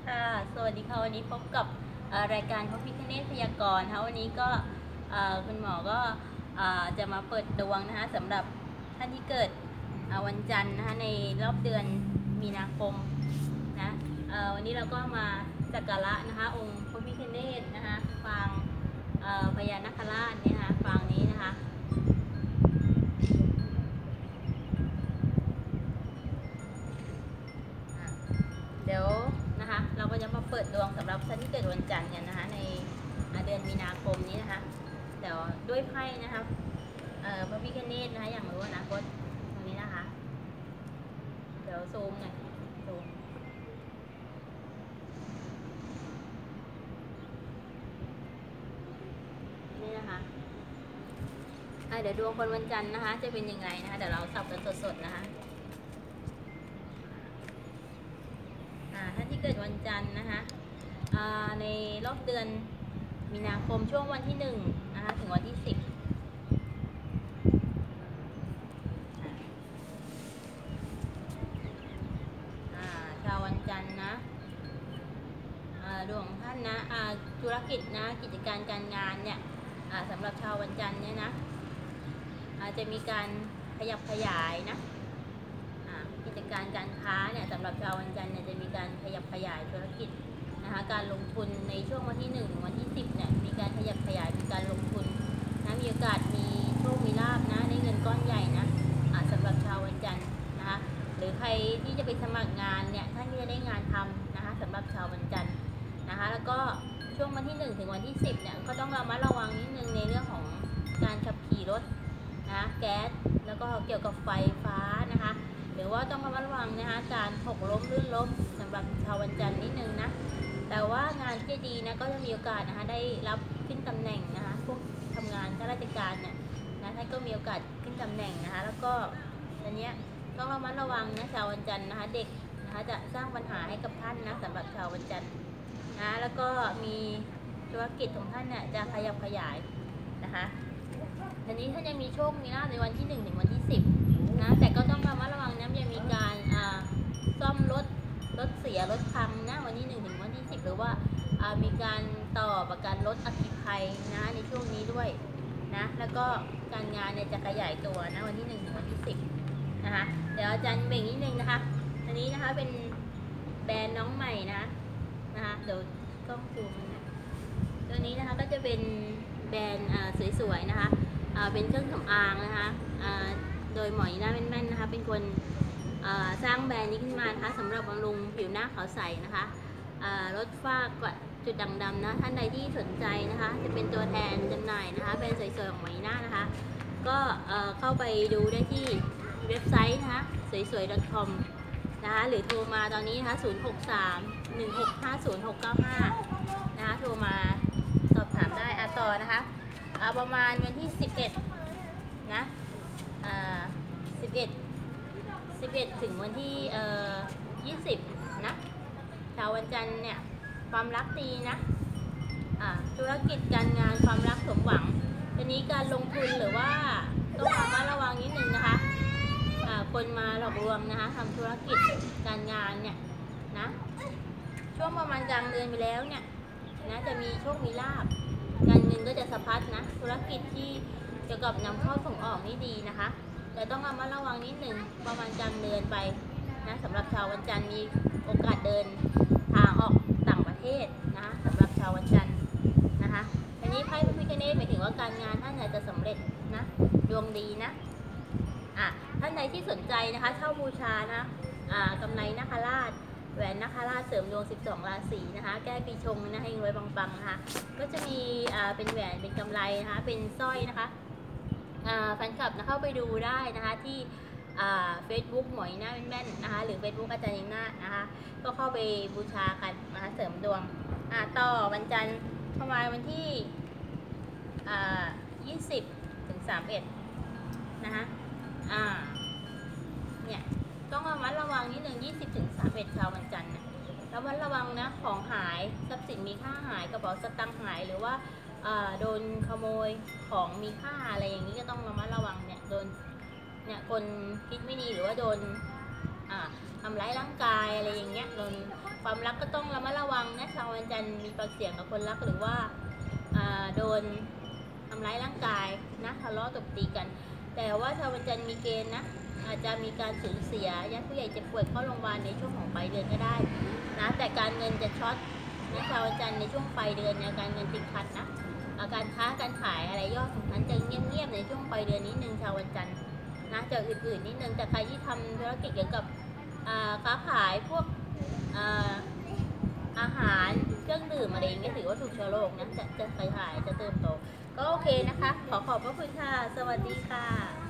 ค่ะสวัสดีค่ะวันนี้พบกับรายการพระพิฆเนศพยากรณ์นะคะวันนี้ก็คุณหมอก็จะมาเปิดดวงนะคะสำหรับท่านที่เกิดวันจันทร์นะคะในรอบเดือนมีนาคมนะวันนี้เราก็มาสักการะนะคะองค์พระพิฆเนศนะคะปางพญานาคราชเนี่ยนะคะปางนี้นะคะเดี๋ยวนะคะเราก็จะมาเปิดดวงสำหรับท่านที่เกิดวันจันทร์กันนะคะในเดือนมีนาคมนี้นะคะเดี๋ยวด้วยไพ่นะคะพระพิฆเนศนะคะอย่างรู้นะตรงนี้นะคะเดี๋ยวซูมหน่อยซูมนี่นะคะเดี๋ยวดวงคนวันจันทร์นะคะจะเป็นยังไงนะคะเดี๋ยวเราสับกันสดๆนะคะท่านที่เกิดวันจันทร์นะคะในรอบเดือนมีนาคมช่วงวันที่1นะคะถึงวันที่10ชาววันจันทร์นะดวงของท่านนะธุรกิจนะกิจการการงานเนี่ยสำหรับชาววันจันทร์เนี่ยนะจะมีการขยับขยายนะกิจการการค้าเนี่ยสำหรับชาววันจันทร์เนี่ยจะมีการขยับขยายธุรกิจนะคะการลงทุนในช่วงวันที่1ถึงวันที่10เนี่ยมีการขยับขยายมีการลงทุนนะมีโอกาสมีโชคมีลาภนะได้เงินก้อนใหญ่นะสำหรับชาววันจันทร์นะคะหรือใครที่จะไปสมัครงานเนี่ยท่านที่จะได้งานทำนะคะสำหรับชาววันจันทร์นะคะแล้วก็ช่วงวันที่1ถึงวันที่10เนี่ยก็ต้องระมัดระวังนิดนึงในเรื่องของการขับขี่รถนะแก๊สแล้วก็เกี่ยวกับไฟฟ้านะคะหรือว่าต้องระมัดระวังนะคะการหกล้มลื่นล้มสำหรับชาววันจันทร์นิดนึงนะแต่ว่างานที่ดีนะก็จะมีโอกาสนะคะได้รับขึ้นตำแหน่งนะคะพวกทำงานข้าราชการเนี่ยนะท่านก็มีโอกาสขึ้นตำแหน่งนะคะแล้วก็อันเนี้ยต้องระมัดระวังนะชาววันจันทร์นะคะเด็กนะคะจะสร้างปัญหาให้กับท่านนะสำหรับชาววันจันทร์นะแล้วก็มีธุรกิจของท่านเนี่ยจะขยับขยายนะคะทีนี้ท่านยังมีโชคมีลาภในวันที่1ถึงวันที่10นะแต่ก็ต้องระมัดระวังนะจะมีการซ่อมรถเสียรถพังนะวันที่1ถึงวันที่10หรือว่ามีการต่อประกันรถอัคคีภัยนะในช่วงนี้ด้วยนะแล้วก็การงานเนี่ยจะขยายตัวนะวันที่1ถึงวันที่10นะคะเดี๋ยวอาจารย์เบ่งนิดนึงนะคะอันนี้นะคะเป็นแบรนด์น้องใหม่นะคะเดี๋ยวกล้องซูมนะตัวนี้นะคะก็จะเป็นแบรนด์สวยๆนะคะเป็นเครื่องสำอางนะคะโดยหมอหน้าแม่นๆนะคะเป็นคนสร้างแบรนด์นี้ขึ้นมานะคะสำหรับบำรุงผิวหน้าขาวใสนะคะลดฝ้ากระจุดด่างดำนะท่านใดที่สนใจนะคะจะเป็นตัวแทนจำหน่ายนะคะแบรนด์สวยๆของหมอหน้านะคะก็เข้าไปดูได้ที่เว็บไซต์นะคะสวยๆ .com นะคะหรือโทรมาตอนนี้นะคะ0631650695นะคะโทรมาสอบถามได้ต่อนะคะประมาณวันที่11นะ11ถึงวันที่20นะชาววันจันทร์เนี่ยความรักดีนะธุรกิจการงานความรักสมหวังทีนี้การลงทุนหรือว่าต้องระวังนิดนึงนะคะคนมาหลอกลวงนะคะทำธุรกิจการงานเนี่ยนะช่วงประมาณกลางเดือนไปแล้วเนี่ยนะจะมีโชคมีลาภการเงินก็จะสะพัดนะธุรกิจที่เกี่ยวกับนำเข้าส่งออกนี่ดีนะคะแต่ต้องระมัดระวังนิดหนึ่งประมาณกลางเดือนไปนะสำหรับชาววันจันทร์มีโอกาสเดินทางออกต่างประเทศนะสำหรับชาววันจันทร์นะคะอันนี้ไพ่พระพิฆเนศหมายถึงว่าการงานท่านจะสำเร็จนะดวงดีนะท่านใดที่สนใจนะคะเช่าบูชานะกำไรนาคราชแหวนนาคราชเสริมดวง12ราศีนะคะแก้ปีชงนะให้รวยปังๆนะคะก็จะมีเป็นแหวนเป็นกำไรนะคะเป็นสร้อยนะคะแฟนคลับนะเข้าไปดูได้นะคะที่Facebook หมอยหน้าแม่นๆนะคะหรือ Facebook อาจารย์ยิงหน้านะคะก็เข้าไปบูชากันนะคะเสริมดวงต่อวันจันทร์ประมาณวันที่20ถึง31นะคะเนี่ยต้องระมัดระวังนิดนึง20ถึง31ชาววันจันทร์นะระมัดระวังนะของหายทรัพย์สินมีค่าหายกระเป๋าสตางค์หายหรือว่าโดนขโมยของมีค่าอะไรอย่างนี้ก็ต้องระมัดระวังเนี่ยโดนเนี่ยคนคิดไม่ดีหรือว่าโดนทำร้ายร่างกายอะไรอย่างเงี้ยความรักก็ต้องระมัดระวังนะชาววันจันทร์มีปากเสียงกับคนรักหรือว่าโดนทำร้ายร่างกายนะทะเลาะตบตีกันแต่ว่าชาววันจันทร์มีเกณฑ์นะอาจจะมีการสูญเสียญาติผู้ใหญ่เจ็บป่วยเข้าโรงพยาบาลในช่วงของปลายเดือนก็ได้นะแต่การเงินจะช็อตนะชาววันจันทร์ในช่วงปลายเดือนเนี่ยการเงินติดขัดนะการค้าการขายอะไรยอดของนั้นจะเงียบๆในช่วงปลายเดือนนิดนึงชาววันจันทร์นะจะอื่นๆนิดนึงแต่ใครที่ทำธุรกิจเกี่ยวกับค้าขายพวกอาหารเครื่องดื่มอะไรอย่างเงี้ยถือว่าถูกเชื้อโรคนะจะขายจะเติมโตก็โอเคนะคะขอบพระคุณค่ะสวัสดีค่ะ